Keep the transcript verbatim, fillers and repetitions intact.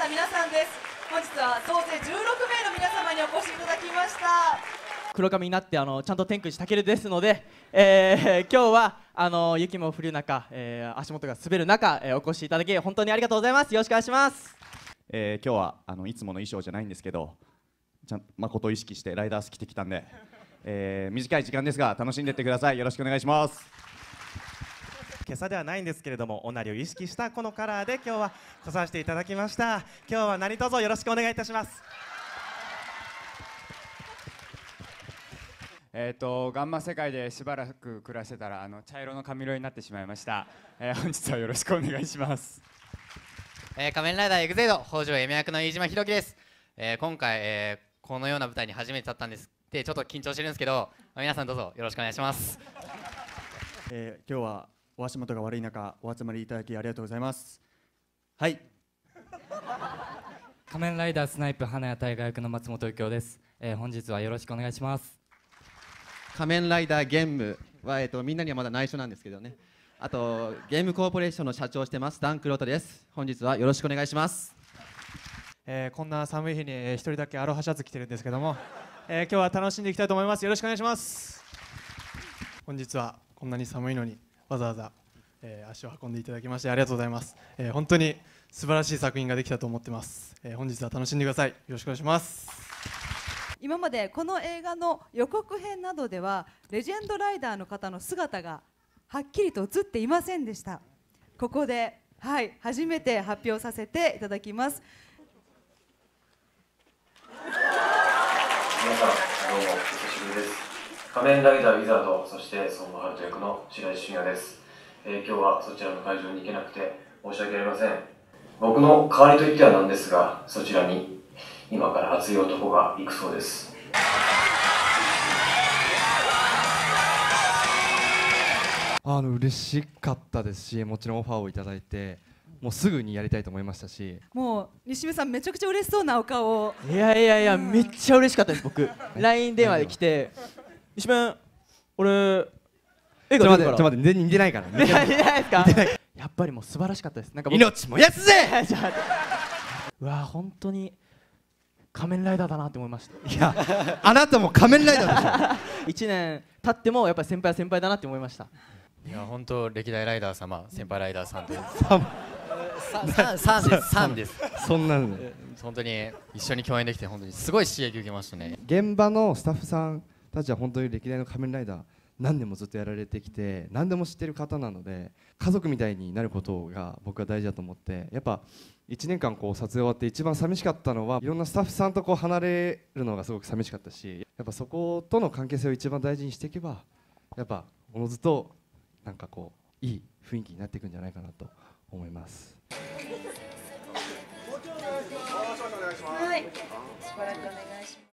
た皆さんです。本日は総勢じゅうろくめいの皆様にお越しいただきました。 黒髪になってあのちゃんと天空寺健ですので、えー、今日はあの雪も降る中、えー、足元が滑る中、えー、お越しいただき本当にありがとうございます。よろしくお願いします。 えー、今日はあのいつもの衣装じゃないんですけど、ちゃん誠を意識してライダース着てきたんで、えー、短い時間ですが楽しんでいってください。よろしくお願いします。 今朝ではないんですけれども、おなりを意識したこのカラーで今日は来させていただきました。今日は何卒よろしくお願いいたします。 えーとガンマ世界でしばらく暮らしてたらあの茶色の髪色になってしまいました、えー、本日はよろしくお願いします。 えー、仮面ライダーエグゼイド北条エミ役の飯島弘樹です。えー、今回、えー、このような舞台に初めて立ったんですでちょっと緊張してるんですけど、皆さんどうぞよろしくお願いします。 えー、今日はお足元が悪い中お集まりいただきありがとうございます。はい。 仮面ライダースナイプ花谷大河役の松本幸雄です。えー、本日はよろしくお願いします。 仮面ライダーゲームは、えー、とみんなにはまだ内緒なんですけどね。あとゲームコーポレーションの社長をしてますダン・クロートです。本日はよろしくお願いします。 えー、こんな寒い日に、えー、一人だけアロハシャツ着てるんですけども、えー、今日は楽しんでいきたいと思います。よろしくお願いします。本日はこんなに寒いのにわざわざ、えー、足を運んでいただきましてありがとうございます。えー、本当に素晴らしい作品ができたと思ってます。えー、本日は楽しんでください。よろしくお願いします。 今までこの映画の予告編などではレジェンドライダーの方の姿がはっきりと映っていませんでした。ここで、はい、初めて発表させていただきます。 皆さんどうもお久しぶりです。仮面ライダーウィザード、そして孫悟飯役の白石俊也です。えー、今日はそちらの会場に行けなくて申し訳ありません。僕の代わりといってはなんですが、そちらに今から熱い男が行くそうです。 あの嬉しかったですし、もちろんオファーをいただいてもうすぐにやりたいと思いましたし、 もう西見さんめちゃくちゃ嬉しそうなお顔を。 いやいやいや、めっちゃ嬉しかったです。僕 ライン 電話で来て「西見俺映画出るから」 ちょっと待って、似てないから似てないですか。やっぱりもう素晴らしかったです。なんか命燃やすぜうわー、本当に仮面ライダーだなって思いました。 いや、あなたも仮面ライダーでしょ。 いちねん経ってもやっぱり先輩は先輩だなって思いました。 いや本当歴代ライダー様、先輩ライダーさんでさんですさんです。 そんなのね、 本当に一緒に共演できて本当にすごい刺激受けましたね。 現場のスタッフさんたちは本当に歴代の仮面ライダー何年もずっとやられてきて何でも知ってる方なので、家族みたいになることが僕は大事だと思って、やっぱいちねんかんこう撮影終わって一番寂しかったのは、いろんなスタッフさんとこう離れるのがすごく寂しかったし、やっぱそことの関係性を一番大事にしていけば、やっぱおのずとなんかこういい雰囲気になっていくんじゃないかなと思います。 はい、しばらくお願いします。